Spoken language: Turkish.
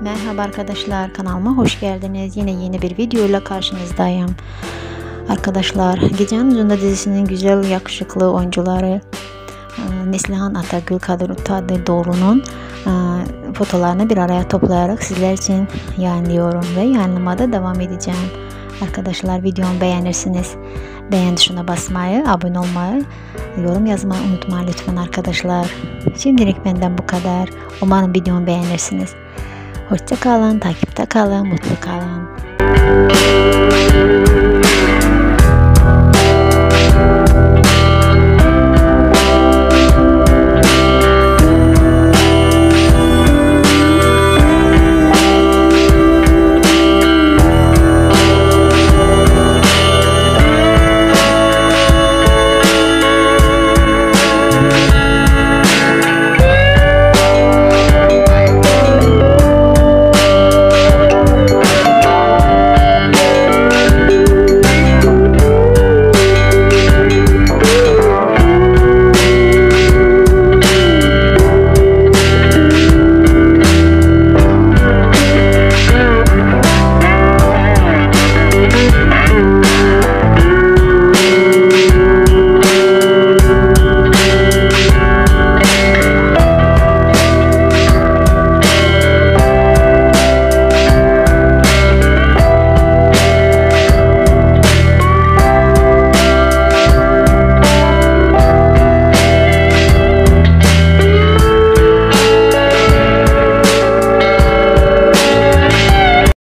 Merhaba arkadaşlar, kanalıma hoş geldiniz. Yine yeni bir video ile karşınızdayım. Arkadaşlar, Gecenin Ucunda dizisinin güzel, yakışıklı oyuncuları Neslihan Atagül, Kadir Doğru'nun fotolarını bir araya toplayarak sizler için yayınlıyorum ve yayınlamada devam edeceğim. Arkadaşlar, videomu beğenirsiniz. Beğen tuşuna basmayı, abone olmayı, yorum yazmayı unutmayın lütfen arkadaşlar. Şimdilik benden bu kadar. Umarım videomu beğenirsiniz. Hoşça kalın, takipte kalın, mutlu kalın.